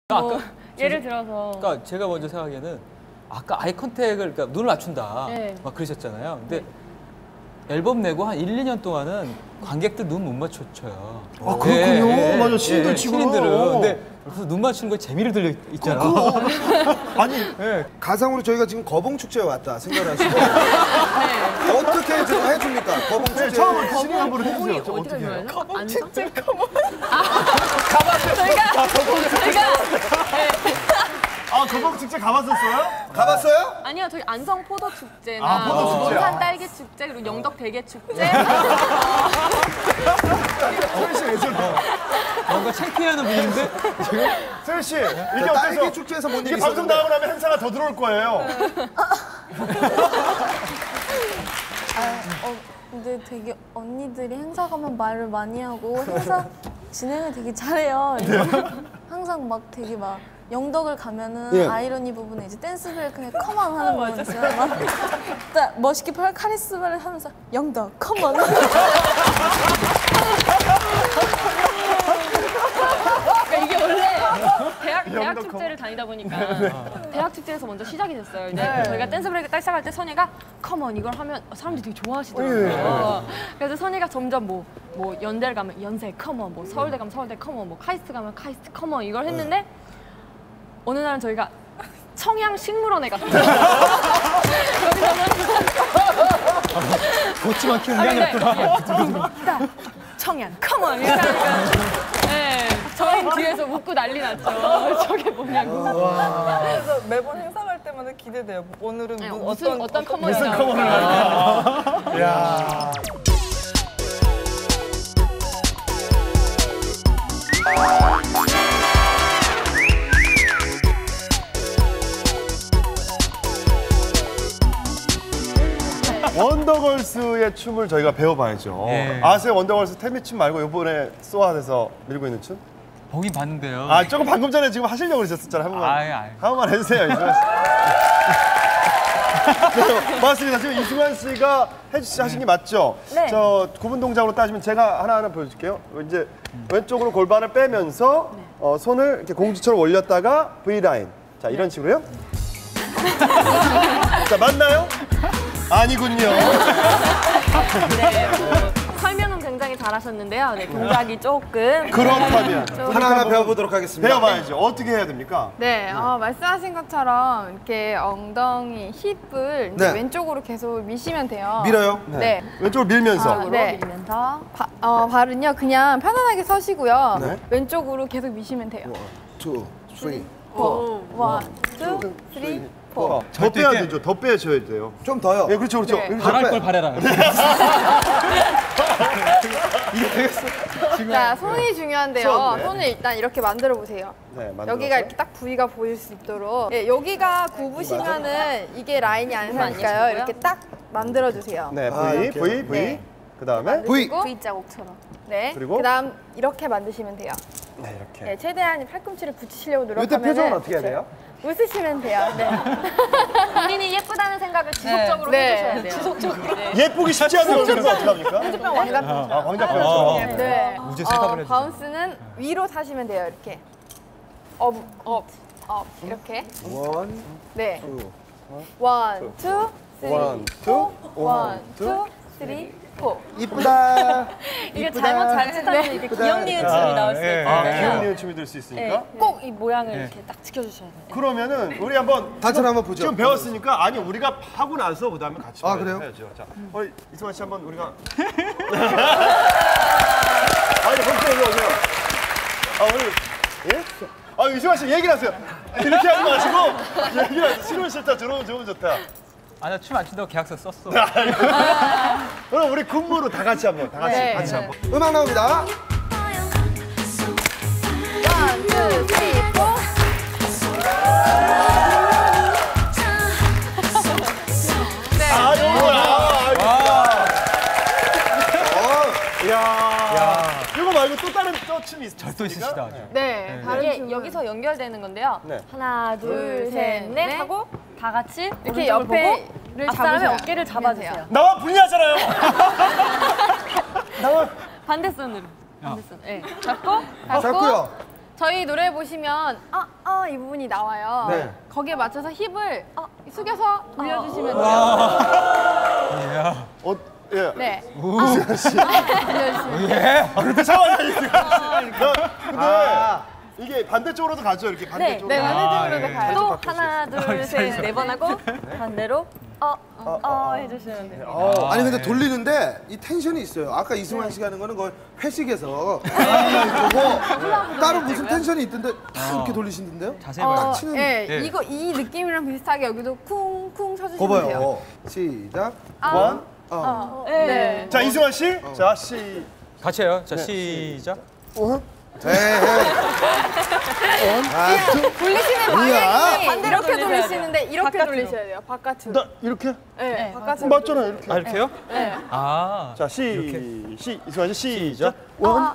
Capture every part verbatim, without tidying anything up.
뭐, 아까 예를 들어서 그러니까 제가 먼저 생각하기에는 아까 아이 컨택을 그러니까 눈을 맞춘다 네. 막 그러셨잖아요. 근데 네. 앨범 내고 한 일, 이 년 동안은 관객들 눈 못 맞춰줘요. 아 그렇군요. 맞아 신인들 예, 치고는. 신인들은. 근데 그래서 눈 맞추는 거에 재미를 들려 있잖아요. 아니 예. 가상으로 저희가 지금 거봉 축제에 왔다 생각을 하시고 어떻게 좀 해줍니까? 거봉 축제. 네, 처음으로 신인 한번 해주세요. 저 어디가 어떻게 해요? 좋아요? 커먼 축제 커먼. 가봤어요. 저희가 저희가 아 저번 축제 가봤었어요? 가봤어요? 아니요, 저희 안성 포도 축제나 아, 포도 뭐 축제. 논산 딸기 축제 그리고 영덕 대게 축제. 소희 씨왜 저래? 뭔가 창피해하는 분인데 지금 소희 씨 이게 자, 어때서? 딸기 축제에서 뭔 이게 일이 방송 있었는데? 나오고 나면 행사가 더 들어올 거예요. 어, 근데 되게 언니들이 행사 가면 말을 많이 하고 행사 진행을 되게 잘해요. 항상 막 되게 막 영덕을 가면은 예. 아이러니 부분에 이제 댄스 브레이크에 컴온 하는 부분 있어요. 막 딱 멋있게 카리스마를 하면서 영덕 컴온. 그러니까 이게 원래 대학 대학 영덕 축제를 다니다 보니까 대학 축제에서 먼저 시작이 됐어요. 이제 저희가 댄스 브레이크 딱 시작할 때 선이가 컴온 이걸 하면 사람들이 되게 좋아하시더라고요. 그래서 선이가 점점 뭐 뭐 연대를 가면 연세 컴온, 뭐 서울대 가면 서울대 컴온, 뭐 카이스트 가면 카이스트 컴온 이걸 했는데 어느 날은 저희가 청양 식물원에 갔어요. 걷지만 키우는 게 아니었구나. 딱 청양 컴온 이렇게 하니까 네, 저희 뒤에서 웃고 난리 났죠. 저게 뭐냐고. 그래서 매번 행사 갈 때마다 기대돼요. 오늘은 네, 뭐 무슨 어떤 커먼이 무슨 나올까. 커먼을 할까? 야. 원더걸스의 춤을 저희가 배워봐야죠. 예. 아세요? 원더걸스 태미춤 말고 이번에 소아에서 밀고 있는 춤? 보긴 봤는데요. 아 조금 방금 전에 지금 하시려고 그러셨었잖아요. 한 번만, 아이, 아이. 한 번만 해주세요. 이승환 씨. 네, 맞습니다. 지금 이승환 씨가 해주시 하신 게 맞죠? 네. 저 구분 동작으로 따지면 제가 하나하나 보여줄게요. 이제 왼쪽으로 골반을 빼면서 어, 손을 이렇게 공주처럼 올렸다가 V 라인. 자 이런 식으로요. 자 맞나요? 아니군요. 네, 뭐, 설명은 굉장히 잘하셨는데요. 네, 동작이 조금 그렇다면 하나하나 배워보도록 하겠습니다. 배워봐야죠. 어떻게 해야 됩니까? 네, 어, 말씀하신 것처럼 이렇게 엉덩이, 힙을 이제 네. 왼쪽으로 계속 미시면 돼요. 밀어요? 네. 왼쪽으로 밀면서. 아, 네. 밀면서 바, 어, 발은요, 그냥 편안하게 서시고요. 네. 왼쪽으로 계속 미시면 돼요. 투, 쓰리. 포, 원, 투, 쓰리, 포. 더 빼야 되죠. 더 빼셔야 돼요. 좀 더요. 예, 그렇죠, 그렇죠. 네. 이렇게 바랄 빼. 걸 바래라. 자, 손이 중요한데요. 손, 네. 손을 일단 이렇게 만들어 보세요. 네, 만들어서. 여기가 이렇게 딱 부위가 보일 수 있도록. 예, 여기가 굽으시면은 이게 라인이 안 서니까요. 이렇게 딱 만들어 주세요. 네, 아, V, 이렇게. V, V. 네. 그 다음에 V. V 자국처럼. 네. 그리고? 그다음 이렇게 만드시면 돼요. 네, 이렇게. 네, 최대한 팔꿈치를 붙이시려고 이때 노력하면 표정은 어떻게 해야 돼요? 웃으시면 돼요. 네. 본인이 예쁘다는 생각을 지속적으로 네. 해주셔야 돼요. 지속적으로. 네. 예쁘기 쉽지 않은 거거 어떻게 합니까? 홍주병 왕가병. 아, 왕자병처럼. 네. 우주 셀카를 해주세요. 바운스는 위로 사시면 돼요. 이렇게. 업, 업, 업. 이렇게. 원, 네. 투. 원, 투, 쓰리, 원, 포. 투, 원, 투, 쓰리, 포. 이쁘다. 이게 이쁘다. 잘못 자칫하면 이렇게 이쁘다. 기억 니은 춤이 나올 수 예. 있거든요. 아, 귀여운 니은 춤이 될 수 있으니까. 꼭 이 모양을 이렇게 딱 지켜주셔야 돼요. 그러면은 우리 한번 다시 한번 보죠. 지금 배웠으니까 아니 우리가 하고 나서 그다음에 같이 아, 해야죠. 그래요? 해야죠. 자, 우리 이승환 씨 한번 우리가 아니 벌써 여기 오세요. 아 오늘 예? 아 이승환 씨 얘기를 하세요. 이렇게 하지 마시고 얘기를 하세요. 싫으면 싫다, 들어오면 좋으면 좋다. 아나 춤 안 춘다고 계약서 썼어. 그럼 우리 군무로 다 같이 한번, 다 같이 네. 같이 한번. 음악 나옵니다. 원, 투, 쓰리, 포. 네. 아 이거야. 어, 야. 이거 말고 또 다른 또 춤이 있어요. 또 있으시다. 아주. 네. 다른 이게 춤은 여기서 연결되는 건데요. 네. 하나, 둘, 둘, 셋, 셋, 넷 넷. 하고 다 같이 이렇게 오른쪽을 보고 옆에를 앞사람의 잡으세요. 어깨를 잡아주세요. 나와 불리하잖아요. 나와. 반대손으로. 반대손. 네. 잡고 잡고요. 저희 노래 보시면 아, 아, 이 부분이 나와요. 네. 거기에 맞춰서 힙을 어, 숙여서 돌려주시면 돼요. 어, 예. 네. 이수연 씨. 돌려주시면 돼요. 예. 아, 근데 잠깐만요, 이수연 씨. 나- 근데 이게 반대쪽으로도 가죠, 이렇게 반대쪽으로. 네, 반대쪽으로도 예. 가요. 또 하나, 둘, 셋, 네 번 하고 반대로 어, 어, 어 해주시면 돼요. 어, 아니 근데 돌리는데 이 텐션이 있어요. 아까 이승환 씨가 하는 거는 거의 회식에서 보고 따로 무슨 텐션이 있던데 다 이렇게 돌리시는데요? 자세히 어, 봐요. 치는- 예, 예. 이거 이 느낌이랑 비슷하게 여기도 쿵쿵 쳐주시면 거 돼요. 봐요. 시작. 원. 어. 네. 자, 이승환 씨. 자, 씨. 같이 해요. 자, 시작. 네. 아, 두, 돌리시는 뭐야? 방향이 이렇게 돌리셔야 돌리시는데 이렇게 바깥으로. 돌리셔야 돼요. 바깥으로. 나 이렇게? 네, 바깥으로. 맞잖아요, 이렇게. 아, 이렇게요? 네. 아. 자, 시, 시, 이승환 씨 시작. 원.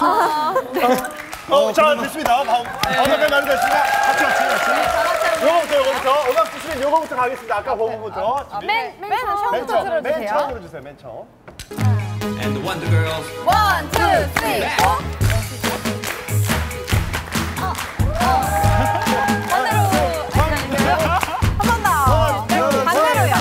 어, 자, 됐습니다. 다음. 어떻게 많이 됐습니다. 같이 같이 같이. 요거부터 요거부터. 음악 주시면 요거부터 가겠습니다. 아까 그거부터. 맨, 맨 맨 처음부터 처음, 맨 들어주세요. 처음으로 주세요. 맨 처음. And the Wonder Girls. 원, 투, 쓰리, 포. 한 번 더. 반대로요.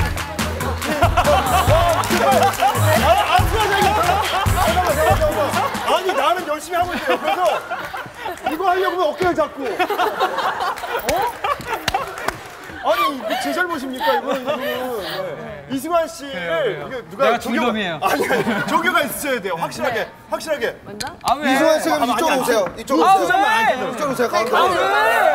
아, 안 수고하세요. 잠깐만, 잠깐만, 잠깐만. 아니, 나는 열심히 하고 있어요. 옆에서 이거 하려고 하면 어깨를 잡고. 어? 아니, 제 잘못입니까, 이거는? 이거는. 네. 이승환 씨를 이게 누가 내가 조교가- 중점이에요. 아니, 아니, 조교가 있으셔야 돼요. 확실하게, 확실하게. 아, 왜? 이승환 씨가 아니, 아니, 이쪽으로 아니, 오세요. 이쪽으로 아, 오세요. 왜? 이쪽으로 오세요. 가운데 아, 오세요.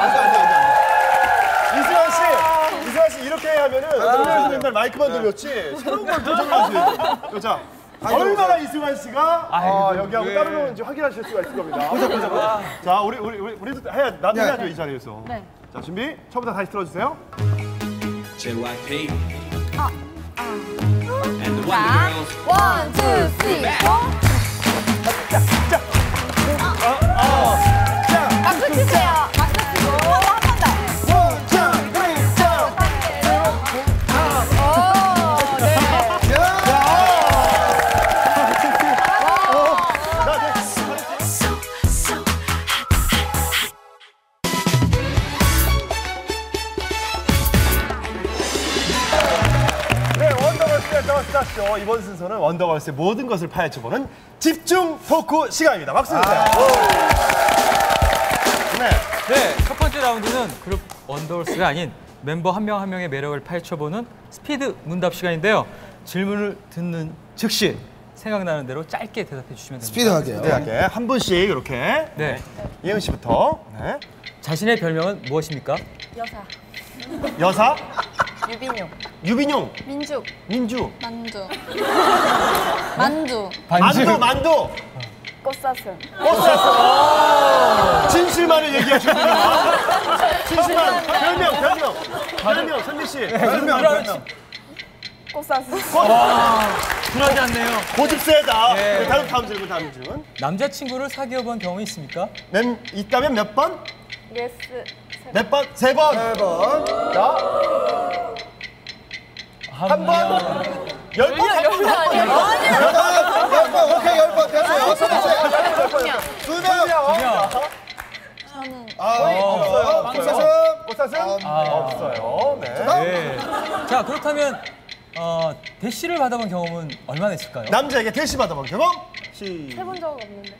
왜? 이승환 씨, 이승환 씨 이렇게 하면은 돌려서 맨날 마이크만 돌렸지 새로운 걸 도전하지. 자, 얼마나 이승환 씨가 아, 아이고, 여기하고 왜. 따르는지 확인하실 수가 있을 겁니다. 보자, 보자, 보자. 자, 우리 우리 우리 우리도 해야 나도 네. 해야죠 이 자리에서. 네. 자, 준비. 처음부터 다시 틀어주세요. J Y P. And the Wonder Girls. 원, 투, 쓰리, 포. 박수 치세요. 박수 치고 한 번 더. 원, 자, 쓰리, 자. 오, 네. 자, 네. 네, 원더걸스의 더스타쇼 이번 순서는 원더걸스의 모든 것을 파헤쳐보는 집중 토크 시간입니다. 박수 주세요. 네. 네, 첫 번째 라운드는 그룹 원더걸스가 아닌 멤버 한 명 한 명의 매력을 파헤쳐보는 스피드 문답 시간인데요. 질문을 듣는 즉시 생각나는 대로 짧게 대답해 주시면 됩니다. 스피드하게요. 네, 할게. 한 분씩 이렇게. 네. 예은 씨부터. 네. 자신의 별명은 무엇입니까? 여사. 여사, 유빈용. 유빈용, 민주, 민주, 만두. 만두. 만두, 만두. 꽃사슴. 꽃사슴. 진실만을 얘기하시는구나. 진실만. 별명, 별명. 별명, 선미 씨. 별명, 별명. 꽃사슴. 쿨하지 않네요. 고집 세다. 네. 네, 다음, 다음 질문, 다음 질문. 남자친구를 사귀어 본 경험이 있습니까? 맨, 있다면 몇 번? 예스. 몇 번? 세 번. 네 번. 자, 한 번. 열 번? 한 번. 열 번, 오케이, 열 번 됐어요. 선우 씨. 두 명. 저는 아, 없어요. 박사슴. 꽃사슴? 아. 없어요. 네. 네. 자, 그렇다면 어, 대시를 받아본 경험은 얼마나 있을까요? 남자에게 대시 받아본 경험? 시. 해본 적 없는데.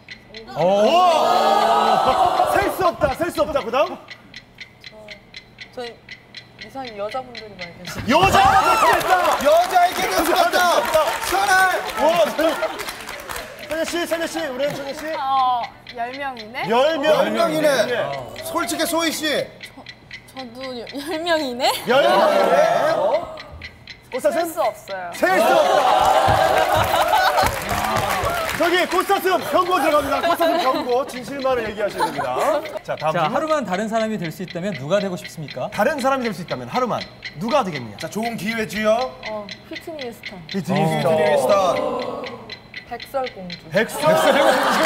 오! 셀 수 없다, 셀 수 없다. 그 다음? 전 이상 여자분들이 많이 계세요. 여자가 됐다! 여자에게 대수받다. 천알. 와, 선혜 씨, 선혜 씨, 우리 선혜 씨. 어, 열 명이네. 열 명. 열 명이네. 솔직히 소희 씨. 저도 열 명이네. 열 명이네. 어? 꽃사슴? 수 없어요. 셀 수 없다. 저기 꽃사슴 경고 들어갑니다. 꽃사슴 경고. 진실만을 얘기하셔야 됩니다. 자, 다음 자, 질문. 하루만 다른 사람이 될 수 있다면 누가 되고 싶습니까? 다른 사람이 될 수 있다면 하루만 누가 되겠냐? 자, 좋은 기회지요. 어, 휘트니 휴스턴. 비트니 비트니 스타. 백설공주. 백설. 백설.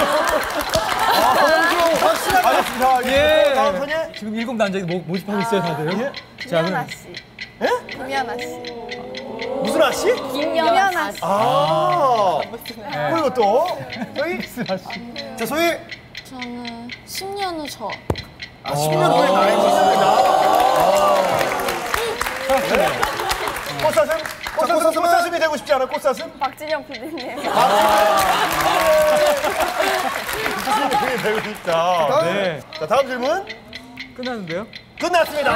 확실하게. 알겠습니다. 예. 다음 선예. 지금 일곱 남자이 모, 모집하고 있어요, 다들. 예? 자, 김연아 그럼 씨. 예? 김연아 씨. 무슨 아씨? 김연아 씨. 아. 그리고 또 저희 자, 소희. 저는 십 년 후 저. 아, 십 년 후에 나의 네. 꽃사슴? 꽃사슴, 꽃사슴이 되고 싶지 않아? 꽃사슴? 박진영 피디님. 꽃사슴이 되고 싶다. 네. 자, 다음 질문. 끝났는데요? 끝났습니다.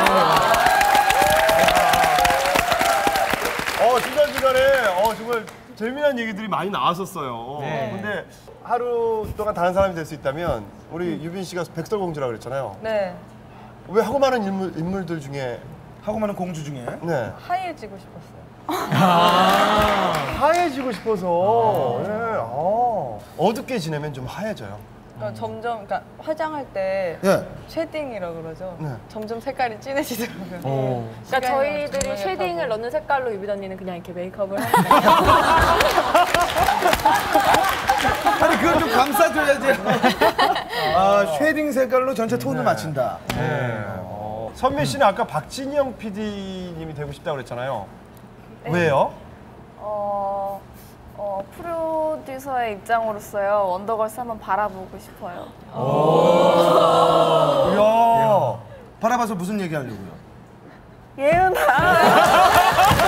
어, 중간중간에 어, 정말 재미난 얘기들이 많이 나왔었어요. 네. 근데 하루 동안 다른 사람이 될 수 있다면 우리 유빈 씨가 백설공주라고 그랬잖아요. 네. 왜 하고 많은 인물, 인물들 중에 하고 많은 공주 중에 네. 하얘지고 싶었어요. 하얘지고 싶어서 네. 아. 어둡게 지내면 좀 하얘져요. 그러니까 점점 그러니까 화장할 때 예. 쉐딩이라고 그러죠. 네. 점점 색깔이 진해지더라고요. 오. 그러니까 저희들이 정말 쉐딩을 약하고. 넣는 색깔로 유빈 언니는 그냥 이렇게 메이크업을 하니까 아니 그건 좀 감싸줘야지. 아 쉐딩 색깔로 전체 톤을 맞춘다. 네. 어. 선미 씨는 아까 박진영 피디님이 되고 싶다고 그랬잖아요. 왜요? 어, 어, 프로듀서의 입장으로서요, 원더걸스 한번 바라보고 싶어요. 이야. 바라봐서 무슨 얘기 하려고요? 예은아.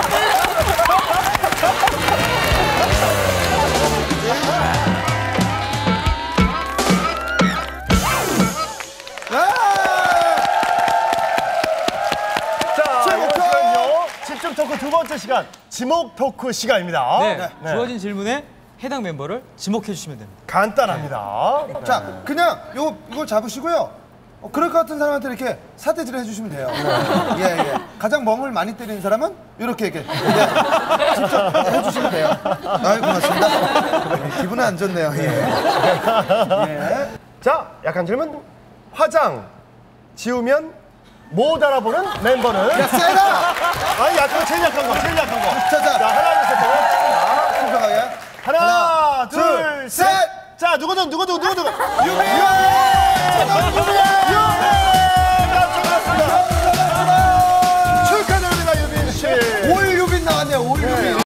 자, 제목 이번 시간은요. 집중 토크 두 번째 시간, 지목 토크 시간입니다. 네. 네. 주어진 질문에 해당 멤버를 지목해 주시면 됩니다. 간단합니다. 자 그냥 요 이걸 잡으시고요. 어, 그럴 것 같은 사람한테 이렇게 사대질을 해주시면 돼요. 예, 예. 가장 멍을 많이 때리는 사람은 이렇게 이렇게 예. 직접 해주시면 돼요. 아유 고맙습니다. 기분은 안 좋네요. 예. 예. 자, 약한 질문. 화장 지우면 못 알아보는 멤버는? 야 세라. 아니, 약한, 제일 약한 거, 제일 약한 거. 자, 자. 자, 하나, 둘, 셋, 넷. 순서가게. 하나, 하나, 둘, 둘, 셋. 셋. 자, 누구든, 누구든, 누구든. 유미. 유미. 유!